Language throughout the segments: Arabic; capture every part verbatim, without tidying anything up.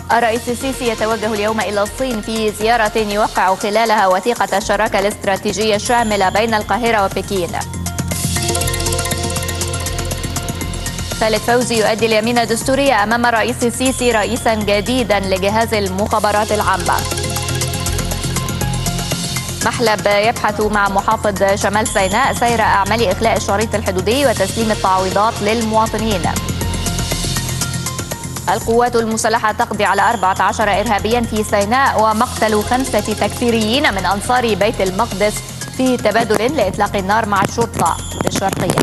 الرئيس السيسي يتوجه اليوم إلى الصين في زيارة يوقع خلالها وثيقة الشراكة الاستراتيجية الشاملة بين القاهرة وبكين. خالد فوزي يؤدي اليمين الدستورية أمام الرئيس السيسي رئيسا جديدا لجهاز المخابرات العامة. محلب يبحث مع محافظ شمال سيناء سير أعمال إخلاء الشريط الحدودي وتسليم التعويضات للمواطنين. القوات المسلحة تقضي على أربعة عشر إرهابيا في سيناء ومقتل خمسة تكفيريين من أنصار بيت المقدس في تبادل لإطلاق النار مع الشرطة بالشرقية.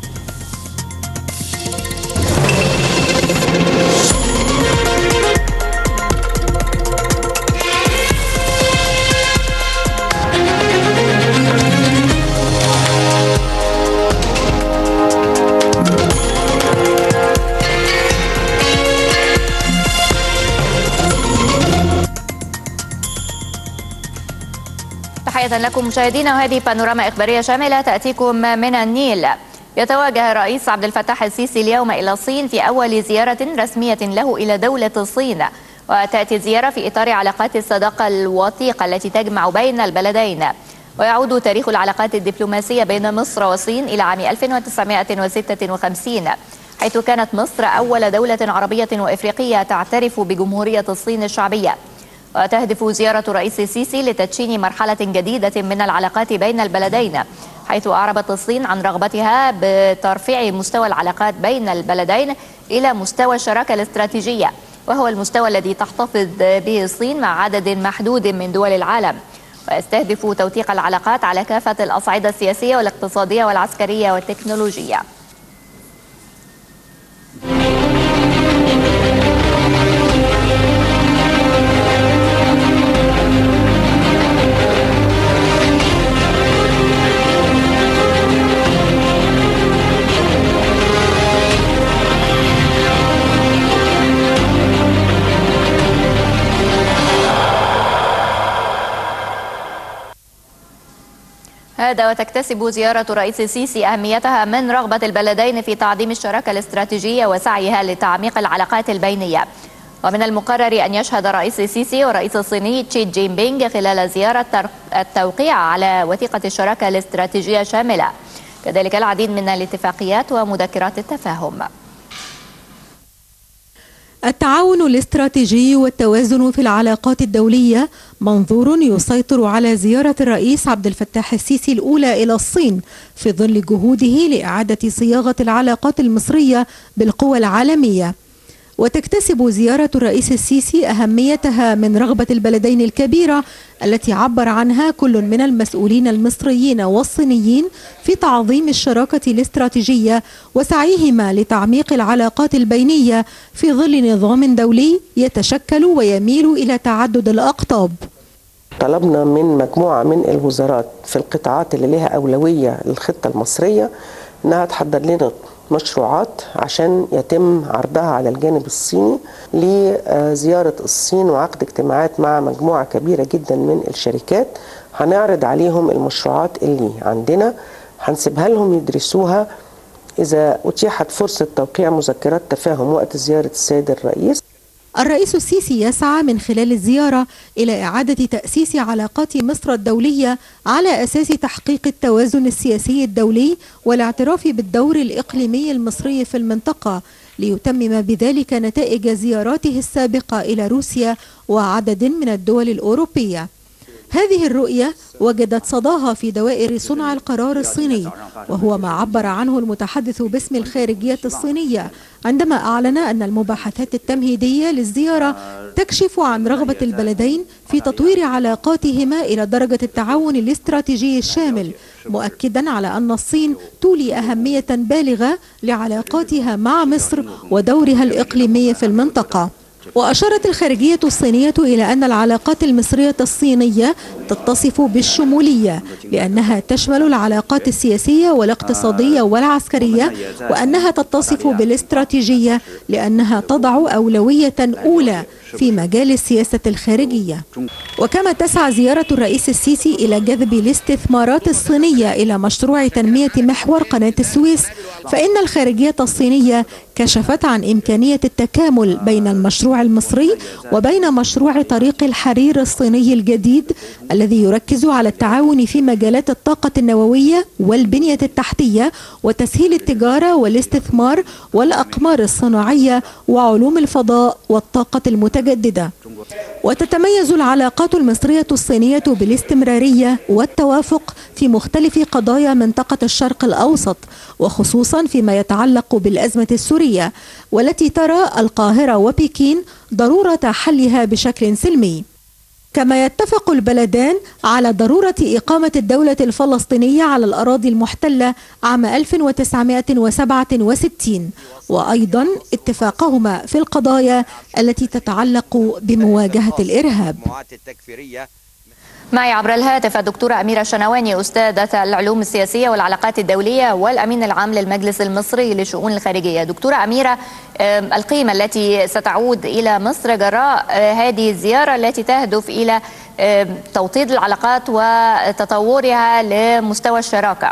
تحية لكم مشاهدينا، وهذه بانوراما إخبارية شاملة تأتيكم من النيل. يتوجه الرئيس عبد الفتاح السيسي اليوم إلى الصين في أول زيارة رسمية له إلى دولة الصين، وتأتي الزيارة في إطار علاقات الصداقة الوثيقة التي تجمع بين البلدين. ويعود تاريخ العلاقات الدبلوماسية بين مصر والصين إلى عام ألف وتسعمائة وستة وخمسين، حيث كانت مصر أول دولة عربية وإفريقية تعترف بجمهورية الصين الشعبية. وتهدف زيارة الرئيس السيسي لتدشين مرحلة جديدة من العلاقات بين البلدين، حيث أعربت الصين عن رغبتها بترفيع مستوى العلاقات بين البلدين إلى مستوى الشراكة الاستراتيجية، وهو المستوى الذي تحتفظ به الصين مع عدد محدود من دول العالم. ويستهدف توثيق العلاقات على كافة الأصعدة السياسية والاقتصادية والعسكرية والتكنولوجية. هذا وتكتسب زيارة الرئيس السيسي أهميتها من رغبة البلدين في تعظيم الشراكة الاستراتيجية وسعيها لتعميق العلاقات البينية. ومن المقرر أن يشهد الرئيس السيسي والرئيس الصيني شي جين بينغ خلال الزيارة التوقيع على وثيقة الشراكة الاستراتيجية الشاملة، كذلك العديد من الاتفاقيات ومذكرات التفاهم. التعاون الاستراتيجي والتوازن في العلاقات الدولية منظور يسيطر على زيارة الرئيس عبد الفتاح السيسي الأولى إلى الصين في ظل جهوده لإعادة صياغة العلاقات المصرية بالقوى العالمية. وتكتسب زيارة الرئيس السيسي أهميتها من رغبة البلدين الكبيرة التي عبر عنها كل من المسؤولين المصريين والصينيين في تعظيم الشراكة الاستراتيجية وسعيهما لتعميق العلاقات البينية في ظل نظام دولي يتشكل ويميل إلى تعدد الأقطاب. طلبنا من مجموعة من الوزارات في القطاعات اللي لها أولوية للخطة المصرية أنها تحضر لنا مشروعات عشان يتم عرضها على الجانب الصيني لزيارة الصين وعقد اجتماعات مع مجموعة كبيرة جدا من الشركات. هنعرض عليهم المشروعات اللي عندنا، هنسيبها لهم يدرسوها. إذا أتيحت فرصة توقيع مذكرات تفاهم وقت زيارة السيد الرئيس. الرئيس السيسي يسعى من خلال الزيارة إلى إعادة تأسيس علاقات مصر الدولية على أساس تحقيق التوازن السياسي الدولي والاعتراف بالدور الإقليمي المصري في المنطقة، ليتمم بذلك نتائج زياراته السابقة إلى روسيا وعدد من الدول الأوروبية. هذه الرؤية وجدت صداها في دوائر صنع القرار الصيني، وهو ما عبر عنه المتحدث باسم الخارجية الصينية عندما أعلن أن المباحثات التمهيدية للزيارة تكشف عن رغبة البلدين في تطوير علاقاتهما إلى درجة التعاون الاستراتيجي الشامل، مؤكدا على أن الصين تولي أهمية بالغة لعلاقاتها مع مصر ودورها الإقليمي في المنطقة. وأشارت الخارجية الصينية إلى أن العلاقات المصرية الصينية تتصف بالشمولية، لأنها تشمل العلاقات السياسية والاقتصادية والعسكرية، وأنها تتصف بالاستراتيجية لأنها تضع أولوية أولى في مجال السياسة الخارجية. وكما تسعى زيارة الرئيس السيسي إلى جذب الاستثمارات الصينية إلى مشروع تنمية محور قناة السويس، فإن الخارجية الصينية كشفت عن إمكانية التكامل بين المشروع المصري وبين مشروع طريق الحرير الصيني الجديد الذي يركز على التعاون في مجالات الطاقة النووية والبنية التحتية وتسهيل التجارة والاستثمار والأقمار الصناعية وعلوم الفضاء والطاقة المتجددة. وتتميز العلاقات المصرية الصينية بالاستمرارية والتوافق في مختلف قضايا منطقة الشرق الأوسط، وخصوصا فيما يتعلق بالأزمة السورية، والتي ترى القاهرة وبكين ضرورة حلها بشكل سلمي. كما يتفق البلدان على ضرورة إقامة الدولة الفلسطينية على الأراضي المحتلة عام ألف وتسعمائة وسبعة وستين، وأيضا اتفاقهما في القضايا التي تتعلق بمواجهة الإرهاب. معي عبر الهاتف الدكتورة أميرة شنواني، أستاذة العلوم السياسية والعلاقات الدولية والأمين العام للمجلس المصري للشؤون الخارجية. دكتورة أميرة، القيمة التي ستعود إلى مصر جراء هذه الزيارة التي تهدف إلى توطيد العلاقات وتطورها لمستوى الشراكة.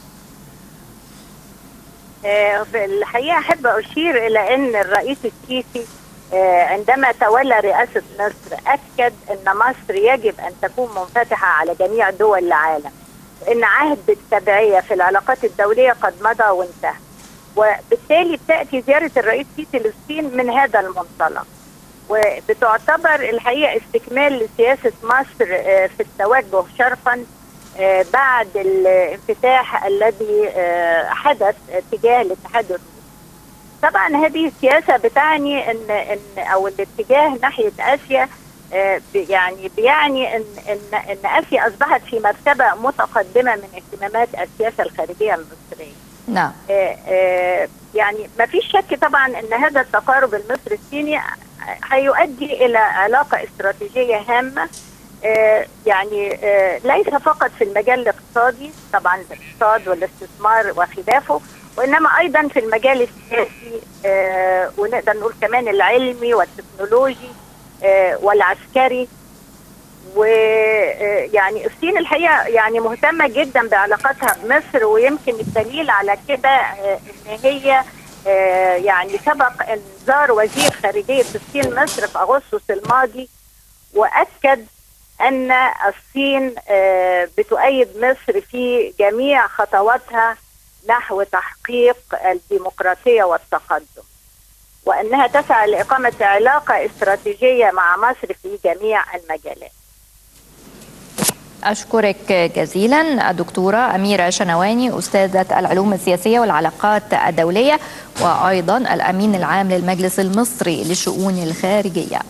في الحقيقة أحب أشير إلى أن الرئيس السيسي عندما تولى رئاسة مصر أكد أن مصر يجب أن تكون منفتحة على جميع دول العالم، وأن عهد التبعية في العلاقات الدولية قد مضى وانتهى، وبالتالي بتأتي زيارة الرئيس السيسي للصين من هذا المنطلق، وبتعتبر الحقيقة استكمال لسياسة مصر في التوجه شرقا بعد الانفتاح الذي حدث تجاه الاتحاد الروسي. طبعا هذه السياسة بتعني ان ان او الاتجاه ناحية اسيا يعني بيعني ان ان ان اسيا اصبحت في مرتبة متقدمة من اهتمامات السياسة الخارجية المصرية. نعم. يعني ما فيش شك طبعا ان هذا التقارب المصري الصيني هيؤدي الى علاقة استراتيجية هامة، يعني ليس فقط في المجال الاقتصادي، طبعا الاقتصاد والاستثمار وخلافه، وإنما أيضا في المجال السياسي آه ونقدر نقول كمان العلمي والتكنولوجي آه والعسكري. ويعني الصين الحقيقة يعني مهتمة جدا بعلاقاتها بمصر، ويمكن الدليل على كده آه إن هي آه يعني سبق أن زار وزير خارجية الصين مصر في أغسطس الماضي، وأكد أن الصين آه بتؤيد مصر في جميع خطواتها نحو تحقيق الديمقراطية والتقدم، وأنها تسعى لإقامة علاقة استراتيجية مع مصر في جميع المجالات. أشكرك جزيلا الدكتورة أميرة شنواني، أستاذة العلوم السياسية والعلاقات الدولية وأيضا الأمين العام للمجلس المصري للشؤون الخارجية.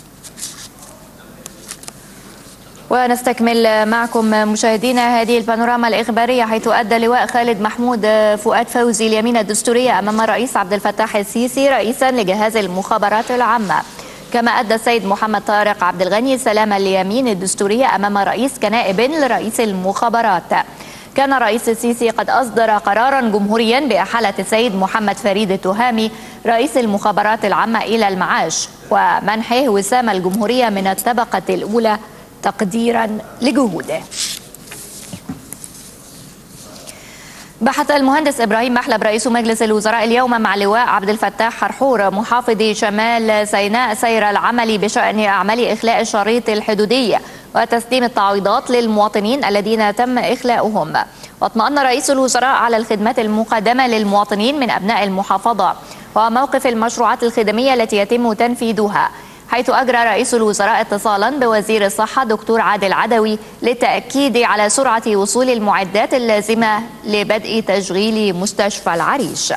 ونستكمل معكم مشاهدينا هذه البانوراما الإخبارية، حيث أدى اللواء خالد محمود فؤاد فوزي اليمين الدستورية أمام الرئيس عبد الفتاح السيسي رئيسا لجهاز المخابرات العامة. كما أدى السيد محمد طارق عبد الغني سلام اليمين الدستورية أمام الرئيس كنائب لرئيس المخابرات. كان الرئيس السيسي قد أصدر قرارا جمهوريا بإحالة السيد محمد فريد التهامي رئيس المخابرات العامة إلى المعاش ومنحه وسام الجمهورية من الطبقة الأولى تقديرا لجهوده. بحث المهندس إبراهيم محلب رئيس مجلس الوزراء اليوم مع اللواء عبد الفتاح حرحور محافظ شمال سيناء سير العمل بشأن أعمال إخلاء الشريط الحدودي وتسليم التعويضات للمواطنين الذين تم إخلاؤهم. واطمأن رئيس الوزراء على الخدمات المقدمة للمواطنين من أبناء المحافظة وموقف المشروعات الخدمية التي يتم تنفيذها، حيث أجرى رئيس الوزراء اتصالا بوزير الصحة دكتور عادل عدوي للتأكيد على سرعة وصول المعدات اللازمة لبدء تشغيل مستشفى العريش.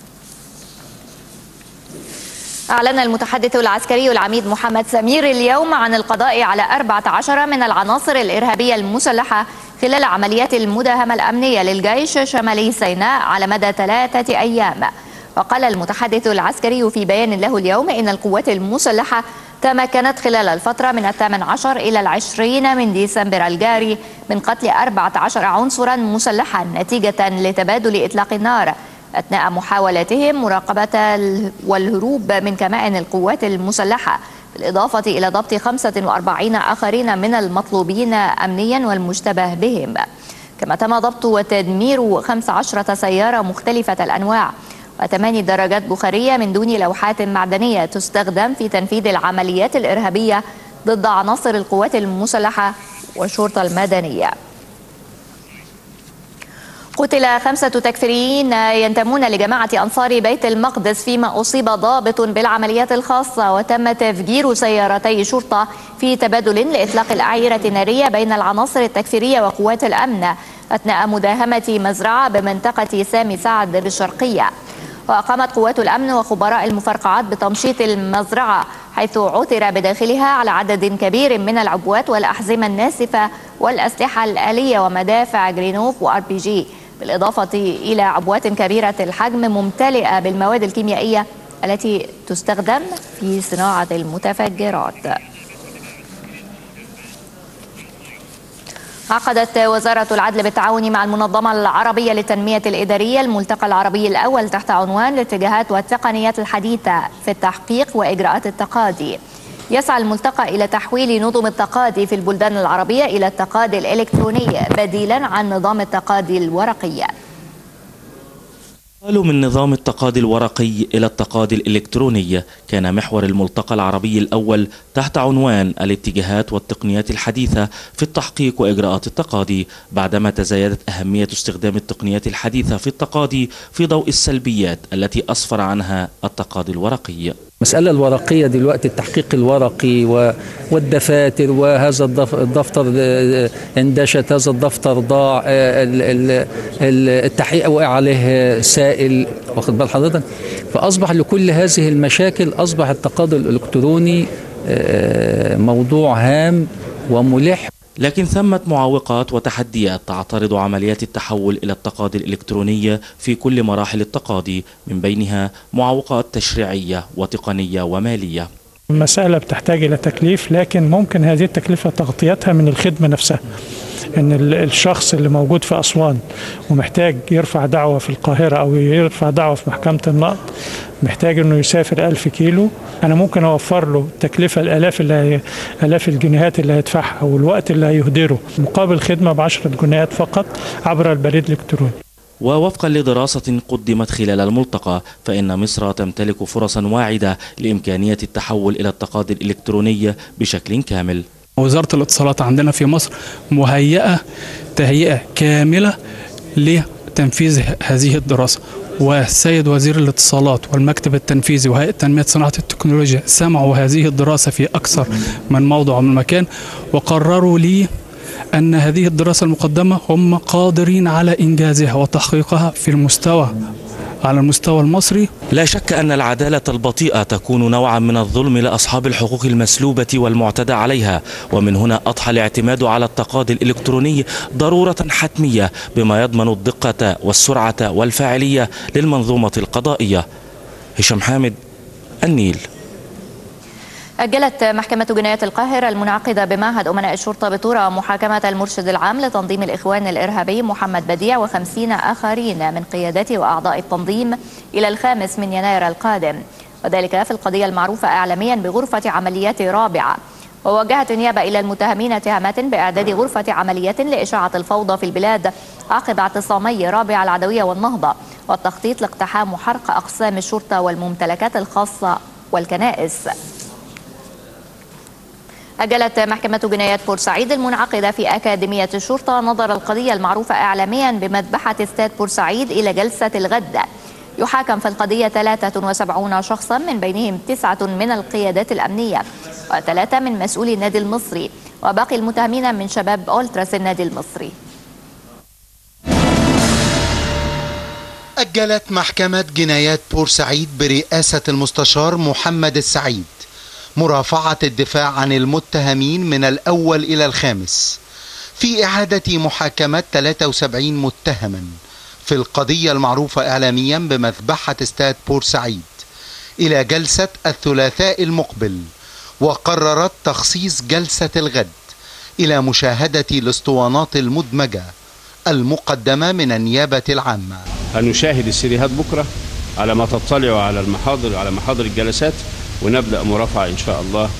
أعلن المتحدث العسكري العميد محمد سمير اليوم عن القضاء على أربعة عشر من العناصر الإرهابية المسلحة خلال عمليات المداهمة الأمنية للجيش شمالي سيناء على مدى ثلاثة أيام. وقال المتحدث العسكري في بيان له اليوم إن القوات المسلحة تمكنت خلال الفترة من الثامن عشر إلى العشرين من ديسمبر الجاري من قتل أربعة عشر عنصرا مسلحا نتيجة لتبادل إطلاق النار أثناء محاولتهم مراقبة والهروب من كمائن القوات المسلحة بالإضافة إلى ضبط خمسة وأربعين آخرين من المطلوبين أمنيا والمشتبه بهم. كما تم ضبط وتدمير خمس عشرة سيارة مختلفة الأنواع وثماني دراجات بخارية من دون لوحات معدنية تستخدم في تنفيذ العمليات الإرهابية ضد عناصر القوات المسلحة والشرطة المدنية. قتل خمسة تكفيريين ينتمون لجماعة أنصار بيت المقدس فيما أصيب ضابط بالعمليات الخاصة، وتم تفجير سيارتي شرطة في تبادل لإطلاق الأعيرة النارية بين العناصر التكفيرية وقوات الأمن أثناء مداهمة مزرعة بمنطقة سامي سعد بالشرقية. وقامت قوات الأمن وخبراء المفرقعات بتمشيط المزرعة، حيث عثر بداخلها على عدد كبير من العبوات والأحزمة الناسفة والأسلحة الآلية ومدافع جرينوف وآر بي جي، بالإضافة إلى عبوات كبيرة الحجم ممتلئة بالمواد الكيميائية التي تستخدم في صناعة المتفجرات. عقدت وزارة العدل بالتعاون مع المنظمة العربية للتنمية الإدارية الملتقى العربي الأول تحت عنوان الاتجاهات والتقنيات الحديثة في التحقيق وإجراءات التقاضي. يسعى الملتقى إلى تحويل نظم التقاضي في البلدان العربية إلى التقاضي الإلكتروني بديلا عن نظام التقاضي الورقي. قالوا من نظام التقاضي الورقي إلى التقاضي الإلكتروني كان محور الملتقى العربي الأول تحت عنوان الاتجاهات والتقنيات الحديثة في التحقيق وإجراءات التقاضي، بعدما تزايدت أهمية استخدام التقنيات الحديثة في التقاضي في ضوء السلبيات التي أسفر عنها التقاضي الورقي. المسألة الورقية دلوقتي التحقيق الورقي والدفاتر، وهذا الدفتر اندشت، هذا الدفتر ضاع، التحقيق وقع عليه سائل، واخد بال حضرتك؟ فأصبح لكل هذه المشاكل أصبح التقاضي الإلكتروني موضوع هام وملح. لكن ثمة معوقات وتحديات تعترض عمليات التحول إلى التقاضي الإلكتروني في كل مراحل التقاضي، من بينها معوقات تشريعية وتقنية ومالية. المسألة بتحتاج إلى تكليف، لكن ممكن هذه التكلفة تغطيتها من الخدمة نفسها. إن الشخص اللي موجود في أسوان ومحتاج يرفع دعوة في القاهرة أو يرفع دعوة في محكمة النقض، محتاج إنه يسافر ألف كيلو، أنا ممكن أوفر له تكلفة الآلاف اللي آلاف الجنيهات اللي هيدفعها والوقت اللي هيهدره مقابل خدمة بعشرة جنيهات فقط عبر البريد الإلكتروني. ووفقا لدراسة قدمت خلال الملتقى، فإن مصر تمتلك فرصا واعدة لإمكانية التحول إلى التقاضي الإلكتروني بشكل كامل. وزارة الاتصالات عندنا في مصر مهيئة تهيئة كاملة لتنفيذ هذه الدراسة، والسيد وزير الاتصالات والمكتب التنفيذي وهيئة تنمية صناعة التكنولوجيا سمعوا هذه الدراسة في أكثر من موضع ومن مكان، وقرروا لي أن هذه الدراسة المقدمة هم قادرين على إنجازها وتحقيقها في المستوى على المستوى المصري. لا شك أن العدالة البطيئة تكون نوعا من الظلم لأصحاب الحقوق المسلوبة والمعتدى عليها، ومن هنا أضحى الاعتماد على التقاضي الإلكتروني ضرورة حتمية بما يضمن الدقة والسرعة والفاعلية للمنظومة القضائية. هشام حامد، النيل. أجلت محكمة جنايات القاهرة المنعقدة بمعهد أمناء الشرطة بطورة محاكمة المرشد العام لتنظيم الإخوان الإرهابي محمد بديع وخمسين آخرين من قيادته وأعضاء التنظيم إلى الخامس من يناير القادم، وذلك في القضية المعروفة إعلاميا بغرفة عمليات رابعة. ووجهت النيابة إلى المتهمين اتهامات بإعداد غرفة عمليات لإشاعة الفوضى في البلاد عقب اعتصامي رابعة العدوية والنهضة، والتخطيط لاقتحام وحرق أقسام الشرطة والممتلكات الخاصة والكنائس. أجلت محكمة جنايات بورسعيد المنعقدة في أكاديمية الشرطة نظر القضية المعروفة إعلاميا بمذبحة استاد بورسعيد إلى جلسة الغد. يحاكم في القضية ثلاثة وسبعين شخصا، من بينهم تسعة من القيادات الأمنية وثلاثة من مسؤولي النادي المصري، وباقي المتهمين من شباب أولتراس النادي المصري. أجلت محكمة جنايات بورسعيد برئاسة المستشار محمد السعيد مرافعة الدفاع عن المتهمين من الأول إلى الخامس في إعادة محاكمة ثلاثة وسبعين متهما في القضية المعروفة إعلاميا بمذبحة استاد بورسعيد إلى جلسة الثلاثاء المقبل، وقررت تخصيص جلسة الغد إلى مشاهدة الاسطوانات المدمجة المقدمة من النيابة العامة. هنشاهد السيديهات بكرة على ما تطلعوا على المحاضر على محاضر الجلسات، ونبدأ مرافعة إن شاء الله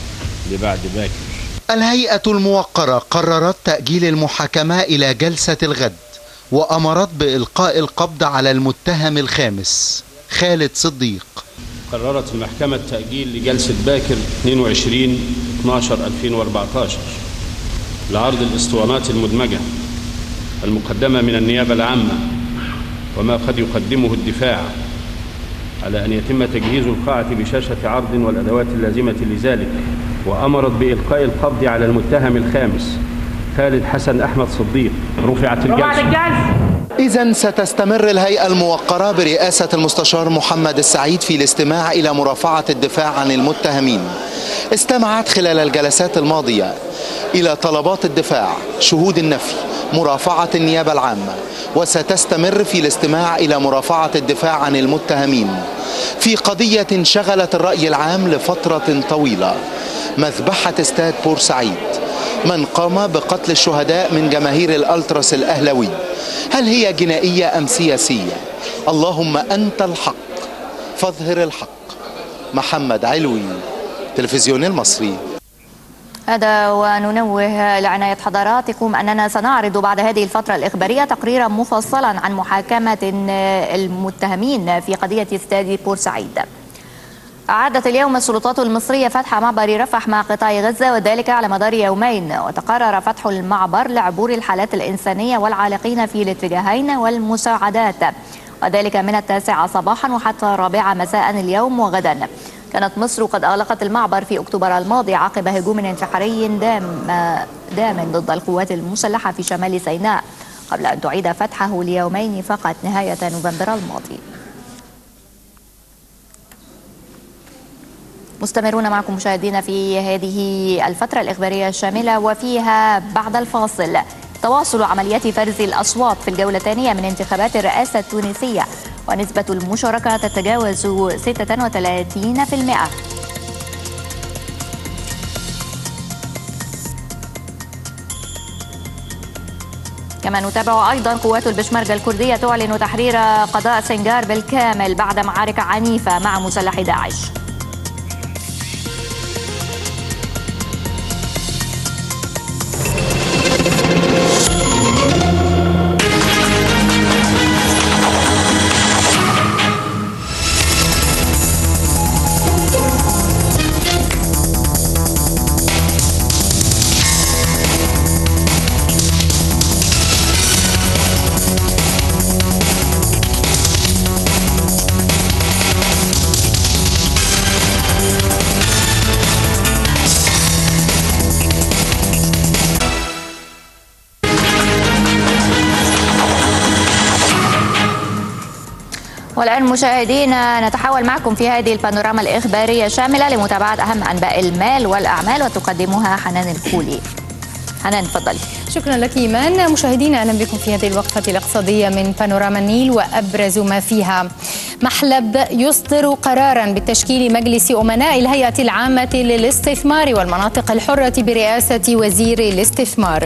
لبعد باكر. الهيئة الموقرة قررت تأجيل المحاكمة إلى جلسة الغد، وأمرت بإلقاء القبض على المتهم الخامس خالد صديق. قررت المحكمة تأجيل لجلسة باكر اثنين وعشرين اثناشر ألفين وأربعتاشر لعرض الاسطوانات المدمجة المقدمة من النيابة العامة وما قد يقدمه الدفاع، على أن يتم تجهيز القاعة بشاشة عرض والأدوات اللازمة لذلك، وأمرت بإلقاء القبض على المتهم الخامس خالد حسن أحمد صديق. رفعت الجلسة. إذن ستستمر الهيئة الموقرة برئاسة المستشار محمد السعيد في الاستماع إلى مرافعة الدفاع عن المتهمين. استمعت خلال الجلسات الماضية إلى طلبات الدفاع، شهود النفي، مرافعة النيابة العامة، وستستمر في الاستماع إلى مرافعة الدفاع عن المتهمين في قضية شغلت الرأي العام لفترة طويلة، مذبحة استاد بورسعيد، من قام بقتل الشهداء من جماهير الألتراس الأهلوي. هل هي جنائية أم سياسية؟ اللهم أنت الحق فاظهر الحق. محمد علوي، تلفزيون المصري. هذا وننوه لعناية حضراتكم أننا سنعرض بعد هذه الفترة الإخبارية تقريرا مفصلا عن محاكمة المتهمين في قضية استاد بورسعيد. أعادت اليوم السلطات المصرية فتح معبر رفح مع قطاع غزة، وذلك على مدار يومين، وتقرر فتح المعبر لعبور الحالات الإنسانية والعالقين في الاتجاهين والمساعدات، وذلك من التاسعة صباحا وحتى الرابعة مساء اليوم وغدا. كانت مصر قد أغلقت المعبر في أكتوبر الماضي عقب هجوم انتحاري دام دام ضد القوات المسلحة في شمال سيناء، قبل أن تعيد فتحه ليومين فقط نهاية نوفمبر الماضي. مستمرون معكم مشاهدينا في هذه الفترة الإخبارية الشاملة، وفيها بعد الفاصل تواصل عمليات فرز الأصوات في الجولة الثانية من انتخابات الرئاسة التونسية، ونسبة المشاركة تتجاوز ستة وثلاثين بالمئة. كما نتابع أيضا قوات البشمركة الكردية تعلن تحرير قضاء سنجار بالكامل بعد معارك عنيفة مع مسلح داعش. والآن مشاهدينا نتحول معكم في هذه البانوراما الإخبارية الشاملة لمتابعة أهم أنباء المال والأعمال، وتقدمها حنان الكولي. حنان تفضلي. شكرا لك إيمان. مشاهدينا أهلا بكم في هذه الوقفة الاقتصادية من بانوراما النيل، وأبرز ما فيها: محلب يصدر قرارا بتشكيل مجلس أمناء الهيئة العامة للاستثمار والمناطق الحرة برئاسة وزير الاستثمار.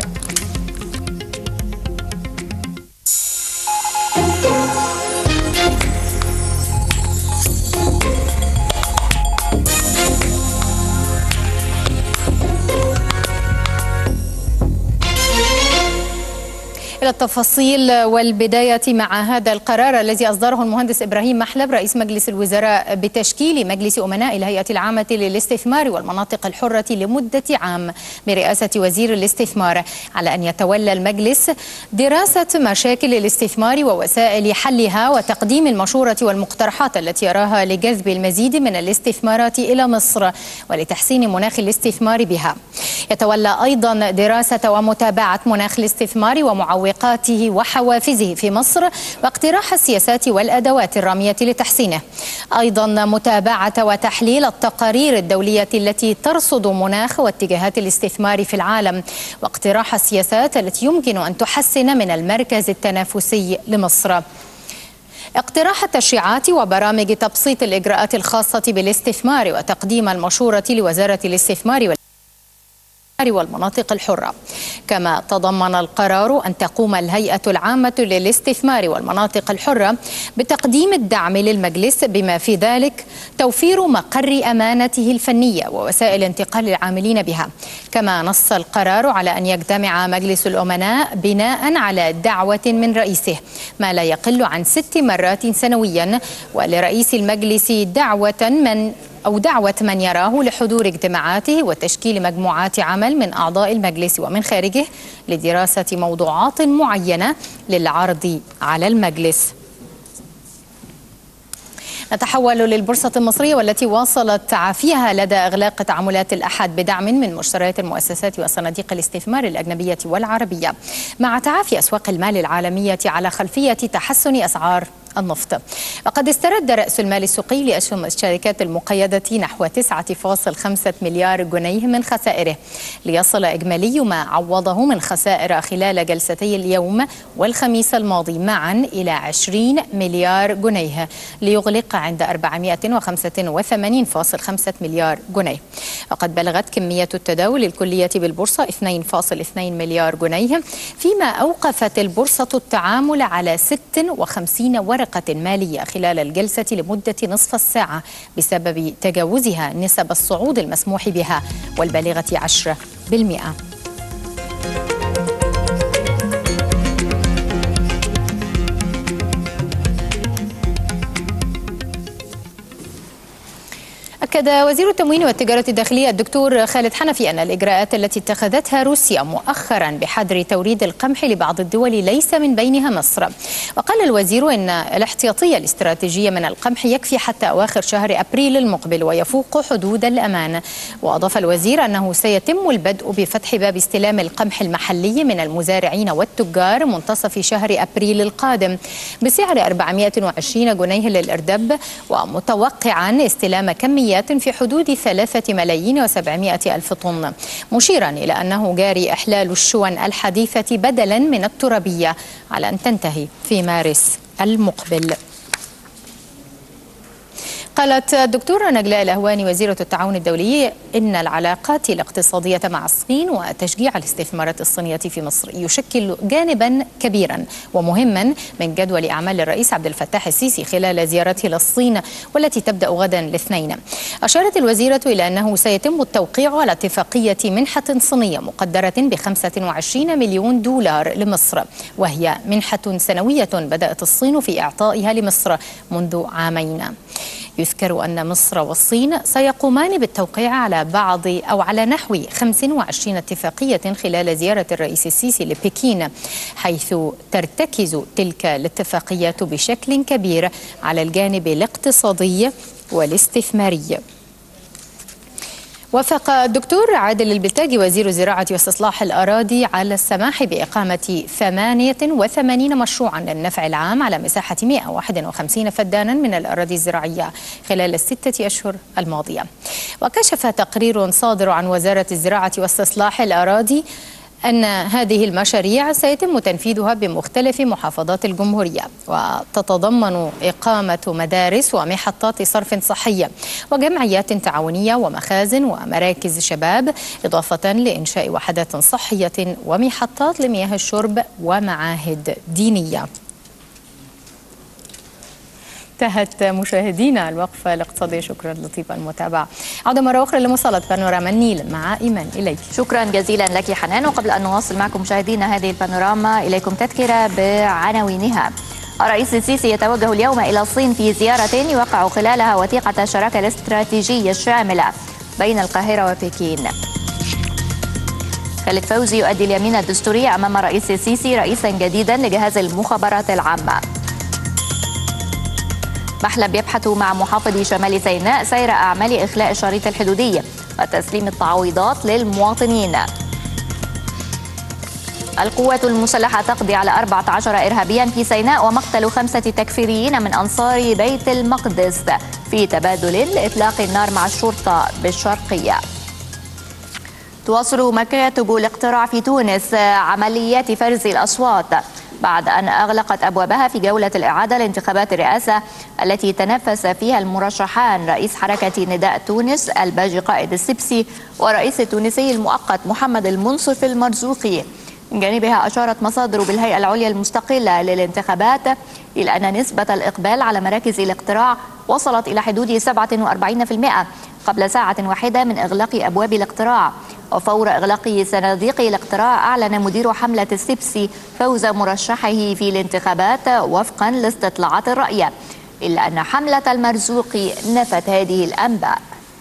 إلى التفاصيل والبداية مع هذا القرار الذي أصدره المهندس إبراهيم محلب رئيس مجلس الوزراء بتشكيل مجلس أمناء الهيئة العامة للاستثمار والمناطق الحرة لمدة عام برئاسة وزير الاستثمار، على أن يتولى المجلس دراسة مشاكل الاستثمار ووسائل حلها وتقديم المشورة والمقترحات التي يراها لجذب المزيد من الاستثمارات إلى مصر ولتحسين مناخ الاستثمار بها. يتولى أيضا دراسة ومتابعة مناخ الاستثمار ومعوقاته وحوافزه في مصر، واقتراح السياسات والأدوات الرامية لتحسينه. أيضا متابعة وتحليل التقارير الدولية التي ترصد مناخ واتجاهات الاستثمار في العالم، واقتراح السياسات التي يمكن أن تحسن من المركز التنافسي لمصر. اقتراح التشريعات وبرامج تبسيط الإجراءات الخاصة بالاستثمار، وتقديم المشورة لوزارة الاستثمار والمناطق الحرة. كما تضمن القرار أن تقوم الهيئة العامة للاستثمار والمناطق الحرة بتقديم الدعم للمجلس، بما في ذلك توفير مقر أمانته الفنية ووسائل انتقال العاملين بها. كما نص القرار على أن يجتمع مجلس الأمناء بناء على دعوة من رئيسه ما لا يقل عن ست مرات سنويا، ولرئيس المجلس دعوة من أو دعوة من يراه لحضور اجتماعاته وتشكيل مجموعات عمل من أعضاء المجلس ومن خارجه لدراسة موضوعات معينة للعرض على المجلس. نتحول للبورصة المصرية والتي واصلت تعافيها لدى إغلاق تعاملات الأحد بدعم من مشتريات المؤسسات وصناديق الاستثمار الأجنبية والعربية، مع تعافي أسواق المال العالمية على خلفية تحسن أسعار النفط. وقد استرد رأس المال السوقي لأسهم الشركات المقيدة نحو تسعة فاصل خمسة مليار جنيه من خسائره، ليصل إجمالي ما عوضه من خسائر خلال جلستي اليوم والخميس الماضي معا إلى عشرين مليار جنيه، ليغلق عند أربعمائة وخمسة وثمانين فاصل خمسة مليار جنيه. وقد بلغت كمية التداول الكلية بالبورصة اثنين فاصل اثنين مليار جنيه، فيما أوقفت البورصة التعامل على ست وخمسين ورقة مالية خلال الجلسة لمدة نصف الساعة بسبب تجاوزها نسب الصعود المسموح بها والبالغة عشرة بالمئة. أكد وزير التموين والتجارة الداخلية الدكتور خالد حنفي أن الإجراءات التي اتخذتها روسيا مؤخرا بحظر توريد القمح لبعض الدول ليس من بينها مصر. وقال الوزير أن الاحتياطية الاستراتيجية من القمح يكفي حتى أواخر شهر أبريل المقبل ويفوق حدود الأمان. وأضاف الوزير أنه سيتم البدء بفتح باب استلام القمح المحلي من المزارعين والتجار منتصف شهر أبريل القادم بسعر أربعمائة وعشرين جنيه للإردب، ومتوقعا استلام كميات في حدود ثلاثة ملايين وسبعمائة ألف طن، مشيرا إلى أنه جاري إحلال الشون الحديثة بدلا من الترابية على أن تنتهي في مارس المقبل. قالت الدكتورة نجلاء الأهواني وزيرة التعاون الدولي إن العلاقات الاقتصادية مع الصين وتشجيع الاستثمارات الصينية في مصر يشكل جانبا كبيرا ومهما من جدول أعمال الرئيس عبد الفتاح السيسي خلال زيارته للصين والتي تبدأ غدا الاثنين. أشارت الوزيرة إلى أنه سيتم التوقيع على اتفاقية منحة صينية مقدرة ب خمسة وعشرين مليون دولار لمصر، وهي منحة سنوية بدأت الصين في إعطائها لمصر منذ عامين. يذكر أن مصر والصين سيقومان بالتوقيع على بعض أو على نحو خمس وعشرين اتفاقية خلال زيارة الرئيس السيسي لبكين، حيث ترتكز تلك الاتفاقيات بشكل كبير على الجانب الاقتصادي والاستثماري. وافق الدكتور عادل البلتاجي وزير الزراعة واستصلاح الأراضي على السماح بإقامة ثمانية وثمانين مشروعا للنفع العام على مساحة مائة وواحد وخمسين فدانا من الأراضي الزراعية خلال الستة أشهر الماضية. وكشف تقرير صادر عن وزارة الزراعة واستصلاح الأراضي أن هذه المشاريع سيتم تنفيذها بمختلف محافظات الجمهورية، وتتضمن إقامة مدارس ومحطات صرف صحية وجمعيات تعاونية ومخازن ومراكز شباب، إضافة لإنشاء وحدات صحية ومحطات لمياه الشرب ومعاهد دينية. انتهت مشاهدينا الوقفة الاقتصادية. شكرا لطيفة المتابعة. عودة مرة أخرى لمصالة بانوراما النيل مع إيمان إليك. شكرا جزيلا لك حنان. وقبل أن نواصل معكم مشاهدينا هذه البانوراما إليكم تذكرة بعناوينها. الرئيس السيسي يتوجه اليوم إلى الصين في زيارة يوقع خلالها وثيقة الشراكة الاستراتيجية الشاملة بين القاهرة وبكين. خالد فوزي يؤدي اليمين الدستوري أمام الرئيس السيسي رئيسا جديدا لجهاز المخابرات العامة. محلب يبحث مع محافظ شمال سيناء سير أعمال إخلاء الشريط الحدودي وتسليم التعويضات للمواطنين. القوات المسلحة تقضي على أربعة عشر إرهابيا في سيناء ومقتل خمسة تكفيريين من أنصار بيت المقدس في تبادل لإطلاق النار مع الشرطة بالشرقية. تواصل مكاتب الاقتراع في تونس عمليات فرز الأصوات بعد أن أغلقت أبوابها في جولة الإعادة لانتخابات الرئاسة التي تنافس فيها المرشحان رئيس حركة نداء تونس الباجي قائد السبسي ورئيس التونسي المؤقت محمد المنصف المرزوقي. من جانبها أشارت مصادر بالهيئة العليا المستقلة للانتخابات إلى أن نسبة الإقبال على مراكز الاقتراع وصلت إلى حدود سبعة وأربعين بالمئة قبل ساعة واحدة من إغلاق أبواب الاقتراع. وفور إغلاق صناديق الاقتراع أعلن مدير حملة السبسي فوز مرشحه في الانتخابات وفقا لاستطلاعات الرأي، إلا أن حملة المرزوقي نفت هذه الأنباء.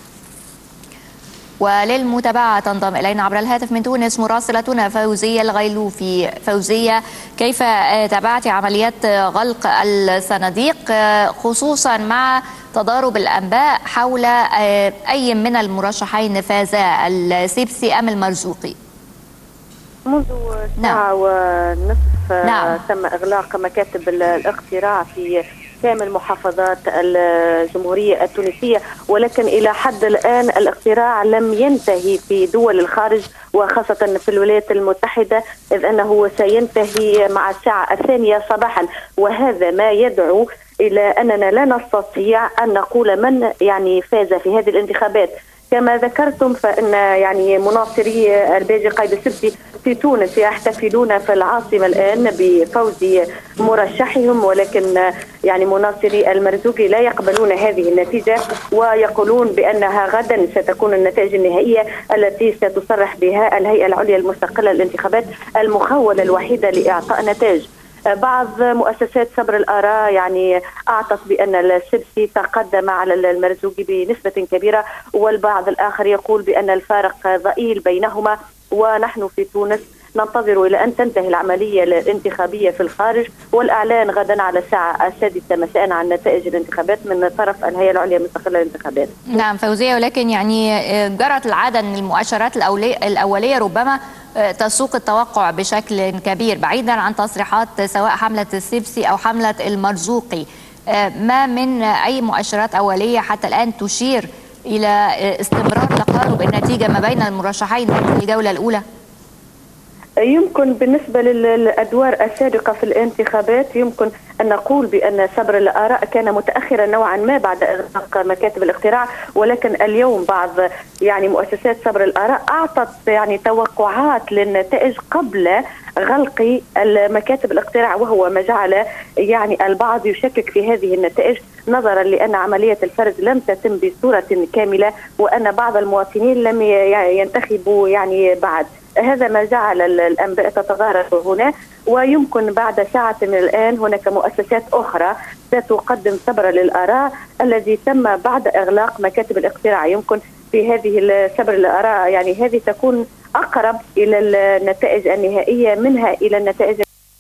وللمتابعة تنضم إلينا عبر الهاتف من تونس مراسلتنا فوزية الغيلوفي. فوزية، كيف تابعت عمليات غلق الصناديق خصوصا مع تضارب الأنباء حول أي من المرشحين فاز، السبسي أم المرزوقي؟ منذ ساعة ونصف نعم. تم إغلاق مكاتب الاقتراع في كامل محافظات الجمهورية التونسية، ولكن إلى حد الآن الاقتراع لم ينتهي في دول الخارج وخاصة في الولايات المتحدة، إذ أنه سينتهي مع الساعة الثانية صباحا، وهذا ما يدعو إلى أننا لا نستطيع أن نقول من يعني فاز في هذه الانتخابات. كما ذكرتم فإن يعني مناصري الباجي قائد السبسي في تونس يحتفلون في العاصمة الآن بفوز مرشحهم، ولكن يعني مناصري المرزوقي لا يقبلون هذه النتيجة ويقولون بأنها غدا ستكون النتائج النهائية التي ستصرح بها الهيئة العليا المستقلة للانتخابات المخولة الوحيدة لإعطاء نتائج. بعض مؤسسات صبر الآراء يعني أعطت بأن السبسي تقدم على المرزوقي بنسبة كبيرة، والبعض الآخر يقول بأن الفارق ضئيل بينهما، ونحن في تونس ننتظر إلى أن تنتهي العملية الانتخابية في الخارج والإعلان غدا على الساعة السادسة مساء عن نتائج الانتخابات من طرف الهيئة العليا المستقلة للانتخابات. نعم فوزية، ولكن يعني جرت العادة أن المؤشرات الأولية ربما تسوق التوقع بشكل كبير بعيدا عن تصريحات سواء حملة السبسي أو حملة المرزوقي. ما من أي مؤشرات أولية حتى الآن تشير إلى استمرار تقارب النتيجة ما بين المرشحين في الجولة الأولى؟ يمكن بالنسبة للأدوار السابقة في الانتخابات يمكن أن نقول بأن صبر الآراء كان متأخرا نوعا ما بعد إغلاق مكاتب الاقتراع، ولكن اليوم بعض يعني مؤسسات صبر الآراء أعطت يعني توقعات للنتائج قبل غلق المكاتب الاقتراع، وهو ما جعل يعني البعض يشكك في هذه النتائج نظرا لأن عملية الفرز لم تتم بصورة كاملة وأن بعض المواطنين لم ينتخبوا يعني بعد. هذا ما جعل الأنباء تتغير هنا، ويمكن بعد ساعة من الآن هناك مؤسسات أخرى ستقدم صبر للآراء الذي تم بعد إغلاق مكاتب الاقتراع. يمكن في هذه صبر للآراء يعني هذه تكون أقرب إلى النتائج النهائية منها إلى النتائج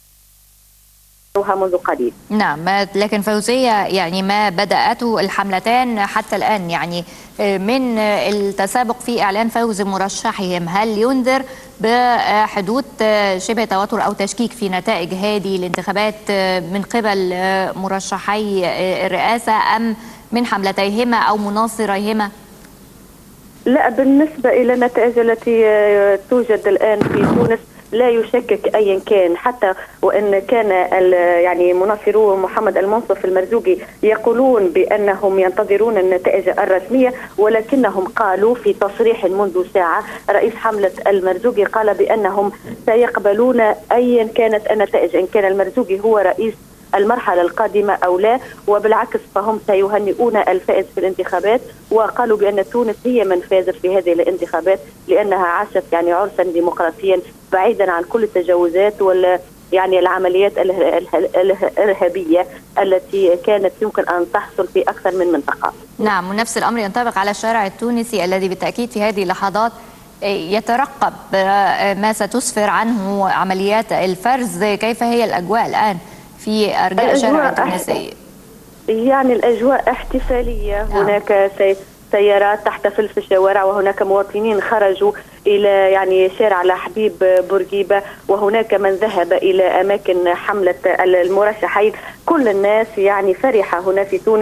منذ قليل. نعم، لكن فوزية يعني ما بدأته الحملتان حتى الآن يعني من التسابق في إعلان فوز مرشحهم، هل ينذر بحدوث شبه توتر أو تشكيك في نتائج هذه الانتخابات من قبل مرشحي الرئاسة أم من حملتيهما أو مناصريهما؟ لا، بالنسبة إلى النتائج التي توجد الآن في تونس لا يشكك أيا كان، حتى وإن كان يعني مناصرو محمد المنصف المرزوقي يقولون بأنهم ينتظرون النتائج الرسمية، ولكنهم قالوا في تصريح منذ ساعة رئيس حملة المرزوقي قال بأنهم سيقبلون أيا كانت النتائج إن كان المرزوقي هو رئيس المرحلة القادمة أو لا، وبالعكس فهم سيهنئون الفائز في الانتخابات، وقالوا بأن تونس هي من فازت في هذه الانتخابات لأنها عاشت يعني عرسا ديمقراطيا بعيدا عن كل التجاوزات وال يعني العمليات الإرهابية التي كانت يمكن أن تحصل في أكثر من منطقة. نعم، ونفس الأمر ينطبق على الشارع التونسي الذي بالتأكيد في هذه اللحظات يترقب ما ستسفر عنه عمليات الفرز. كيف هي الأجواء الآن في أرجاء الشارع التونسي؟ يعني الأجواء احتفالية، آه. هناك سيارات تحتفل في الشوارع، وهناك مواطنين خرجوا إلى يعني شارع لحبيب بورقيبة، وهناك من ذهب إلى أماكن حملة المرشحين. كل الناس يعني فرحة هنا في تونس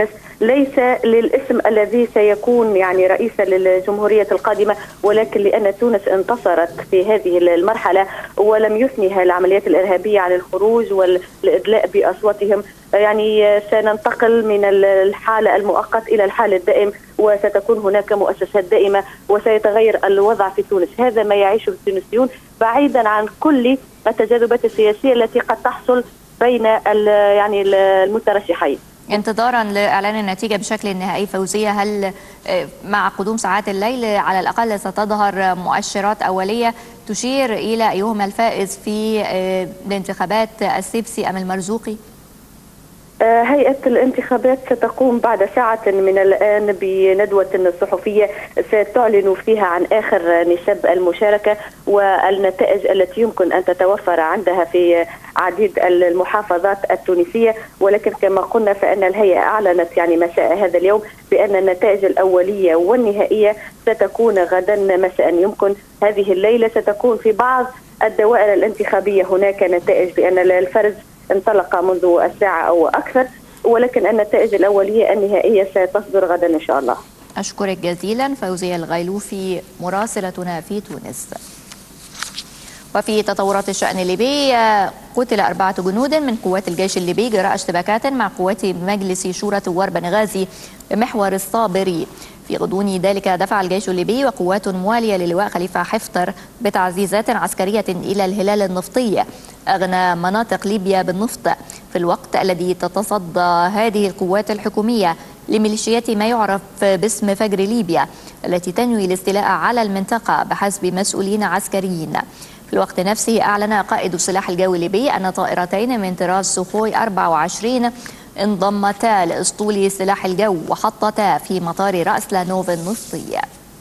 ليس للاسم الذي سيكون يعني رئيسا للجمهورية القادمة، ولكن لأن تونس انتصرت في هذه المرحلة ولم يثنها العمليات الإرهابية عن الخروج والإدلاء بأصواتهم. يعني سننتقل من الحالة المؤقت إلى الحالة الدائم، وستكون هناك مؤسسات دائمة وسيتغير الوضع في تونس. هذا ما يعيشه التونسيون بعيدا عن كل التجاذبات السياسية التي قد تحصل بين يعني المترشحين. انتظارا لإعلان النتيجة بشكل نهائي، فوزية، هل مع قدوم ساعات الليل على الأقل ستظهر مؤشرات أولية تشير إلى أيهما الفائز في الانتخابات، السيبسي أم المرزوقي؟ هيئة الانتخابات ستقوم بعد ساعة من الآن بندوة صحفية ستعلن فيها عن آخر نسب المشاركة والنتائج التي يمكن أن تتوفر عندها في عديد المحافظات التونسية. ولكن كما قلنا فإن الهيئة أعلنت يعني مساء هذا اليوم بأن النتائج الأولية والنهائية ستكون غدا مساء. يمكن هذه الليلة ستكون في بعض الدوائر الانتخابية هناك نتائج بأن الفرز انطلق منذ الساعة أو أكثر، ولكن النتائج الأولية النهائية ستصدر غدا إن شاء الله. أشكرك جزيلا فوزية الغيلوفي مراسلتنا في تونس. وفي تطورات الشأن الليبي، قتل أربعة جنود من قوات الجيش الليبي جراء اشتباكات مع قوات مجلس شورى ثوار بنغازي بمحور الصابري. في غضون ذلك دفع الجيش الليبي وقوات موالية للواء خليفة حفتر بتعزيزات عسكرية إلى الهلال النفطي أغنى مناطق ليبيا بالنفط، في الوقت الذي تتصدى هذه القوات الحكومية لميليشيات ما يعرف باسم فجر ليبيا التي تنوي الاستيلاء على المنطقة بحسب مسؤولين عسكريين. في الوقت نفسه أعلن قائد السلاح الجوي الليبي أن طائرتين من طراز سوخوي أربعة وعشرين انضمتا لأسطول سلاح الجو وحطتا في مطار رأس لانوف النفطي.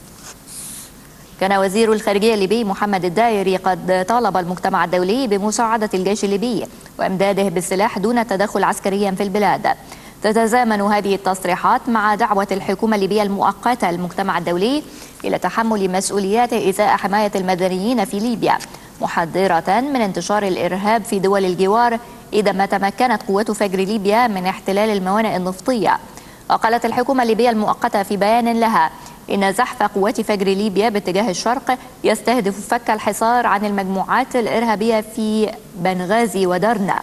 كان وزير الخارجية الليبي محمد الدايري قد طالب المجتمع الدولي بمساعدة الجيش الليبي وإمداده بالسلاح دون تدخل عسكري في البلاد. تتزامن هذه التصريحات مع دعوة الحكومة الليبية المؤقتة للمجتمع الدولي إلى تحمل مسؤولياته إزاء حماية المدنيين في ليبيا، محذرة من انتشار الإرهاب في دول الجوار إذا ما تمكنت قوات فجر ليبيا من احتلال الموانئ النفطية. وقالت الحكومة الليبية المؤقتة في بيان لها إن زحف قوات فجر ليبيا باتجاه الشرق يستهدف فك الحصار عن المجموعات الإرهابية في بنغازي ودرنا.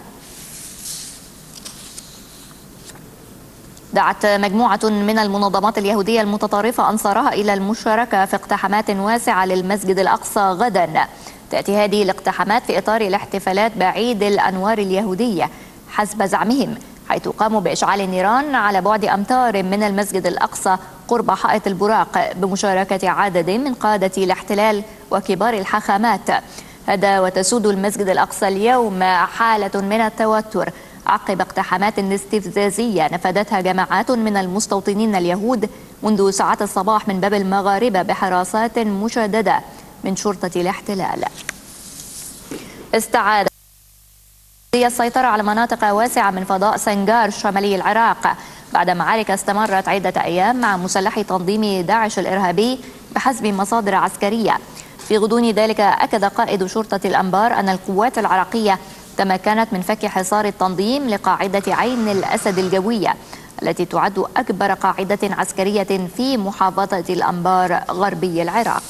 دعت مجموعة من المنظمات اليهودية المتطرفة أنصارها إلى المشاركة في اقتحامات واسعة للمسجد الأقصى غدا. تأتي هذه الاقتحامات في إطار الاحتفالات بعيد الأنوار اليهودية حسب زعمهم، حيث قاموا بإشعال النيران على بعد أمتار من المسجد الأقصى قرب حائط البراق بمشاركة عدد من قادة الاحتلال وكبار الحاخامات. هذا وتسود المسجد الأقصى اليوم حالة من التوتر عقب اقتحامات استفزازية نفذتها جماعات من المستوطنين اليهود منذ ساعات الصباح من باب المغاربة بحراسات مشددة من شرطة الاحتلال. استعاد السيطرة على مناطق واسعة من فضاء سنجار شمالي العراق بعد معارك استمرت عدة أيام مع مسلحي تنظيم داعش الإرهابي بحسب مصادر عسكرية. في غضون ذلك أكد قائد شرطة الأنبار أن القوات العراقية تمكنت من فك حصار التنظيم لقاعدة عين الأسد الجوية التي تعد أكبر قاعدة عسكرية في محافظة الأنبار غربي العراق.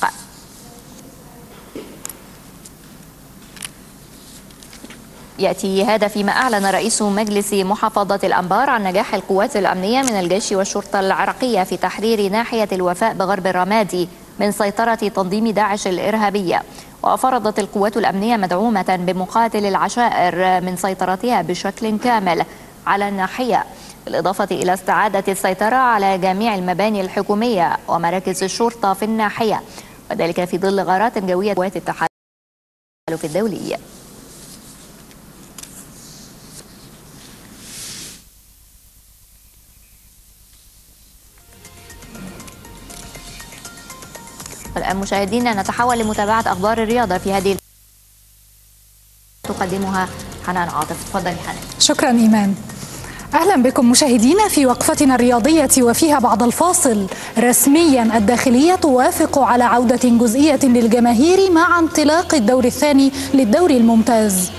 يأتي هذا فيما أعلن رئيس مجلس محافظة الأنبار عن نجاح القوات الأمنية من الجيش والشرطة العراقية في تحرير ناحية الوفاء بغرب الرمادي من سيطرة تنظيم داعش الإرهابية. وفرضت القوات الأمنية مدعومة بمقاتل العشائر من سيطرتها بشكل كامل على الناحية، بالإضافة إلى استعادة السيطرة على جميع المباني الحكومية ومراكز الشرطة في الناحية، وذلك في ظل غارات جوية قوات التحالف الدولي. الآن مشاهدينا نتحول لمتابعة أخبار الرياضة في هذه تقدمها حنان عاطف. تفضلي حنان. شكرا إيمان. أهلا بكم مشاهدينا في وقفتنا الرياضية وفيها بعد الفاصل. رسميا الداخلية توافق على عودة جزئية للجماهير مع انطلاق الدور الثاني للدوري الممتاز.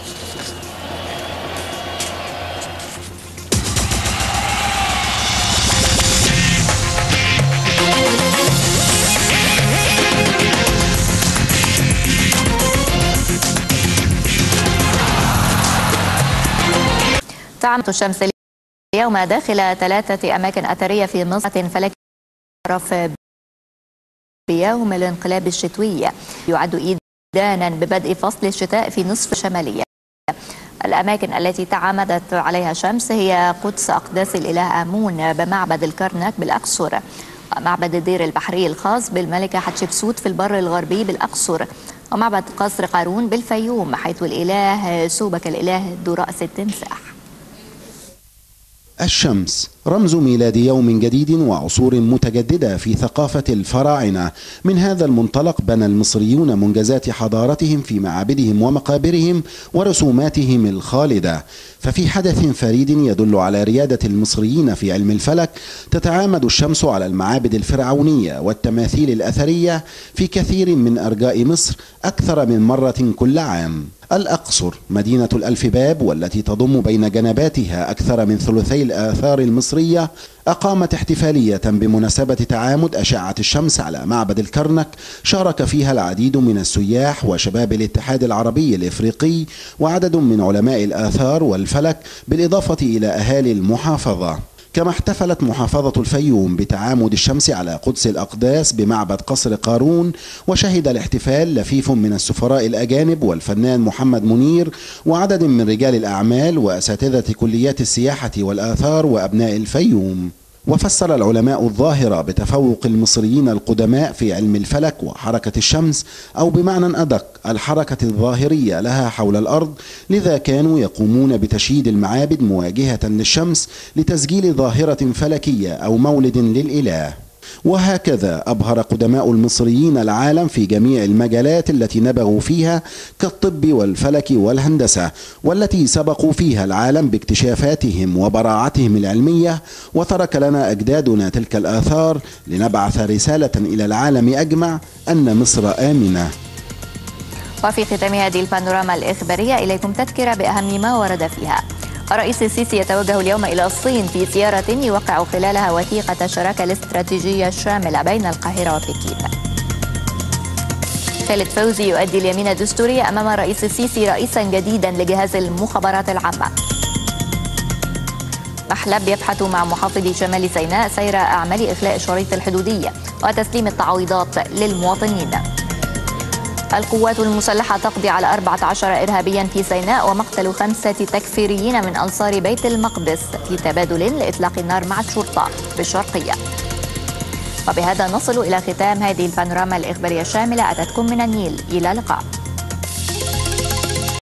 تعمد الشمس اليوم داخل ثلاثة أماكن أثرية في مصر فلكي رف بيوم الانقلاب الشتوي يعد إيدانا ببدء فصل الشتاء في نصف الشمالية. الأماكن التي تعامدت عليها الشمس هي قدس أقداس الإله آمون بمعبد الكرنك بالأقصر، ومعبد الدير البحري الخاص بالملكة حتشبسوت في البر الغربي بالأقصر، ومعبد قصر قارون بالفيوم حيث الإله سوبك الإله ذو رأس التمساح. الشمس رمز ميلاد يوم جديد وعصور متجددة في ثقافة الفراعنة. من هذا المنطلق بنى المصريون منجزات حضارتهم في معابدهم ومقابرهم ورسوماتهم الخالدة. ففي حدث فريد يدل على ريادة المصريين في علم الفلك تتعامد الشمس على المعابد الفرعونية والتماثيل الأثرية في كثير من أرجاء مصر أكثر من مرة كل عام. الأقصر مدينة الألف باب والتي تضم بين جنباتها أكثر من ثلثي الآثار المصرية أقامت احتفالية بمناسبة تعامد أشعة الشمس على معبد الكرنك شارك فيها العديد من السياح وشباب الاتحاد العربي الإفريقي وعدد من علماء الآثار والفلك بالإضافة إلى أهالي المحافظة. كما احتفلت محافظة الفيوم بتعامد الشمس على قدس الأقداس بمعبد قصر قارون، وشهد الاحتفال لفيف من السفراء الأجانب والفنان محمد منير وعدد من رجال الأعمال وأساتذة كليات السياحة والآثار وأبناء الفيوم. وفسر العلماء الظاهرة بتفوق المصريين القدماء في علم الفلك وحركة الشمس، أو بمعنى أدق الحركة الظاهرية لها حول الأرض، لذا كانوا يقومون بتشييد المعابد مواجهة للشمس لتسجيل ظاهرة فلكية أو مولد للإله. وهكذا أبهر قدماء المصريين العالم في جميع المجالات التي نبغوا فيها كالطب والفلك والهندسة، والتي سبقوا فيها العالم باكتشافاتهم وبراعتهم العلمية، وترك لنا أجدادنا تلك الآثار لنبعث رسالة إلى العالم أجمع أن مصر آمنة. وفي ختام هذه البانوراما الإخبارية إليكم تذكرة بأهم ما ورد فيها. الرئيس السيسي يتوجه اليوم إلى الصين في زيارة يوقع خلالها وثيقة الشراكة الاستراتيجية الشاملة بين القاهرة وبكين. خالد فوزي يؤدي اليمين الدستوري أمام الرئيس السيسي رئيسا جديدا لجهاز المخابرات العامة. محلب يبحث مع محافظ شمال سيناء سير أعمال إخلاء الشريط الحدودي وتسليم التعويضات للمواطنين. القوات المسلحة تقضي على أربعة عشر إرهابيا في سيناء ومقتل خمسة تكفيريين من أنصار بيت المقدس في تبادل لإطلاق النار مع الشرطة بالشرقية. وبهذا نصل إلى ختام هذه البانوراما الإخبارية الشاملة أتتكم من النيل. إلى اللقاء.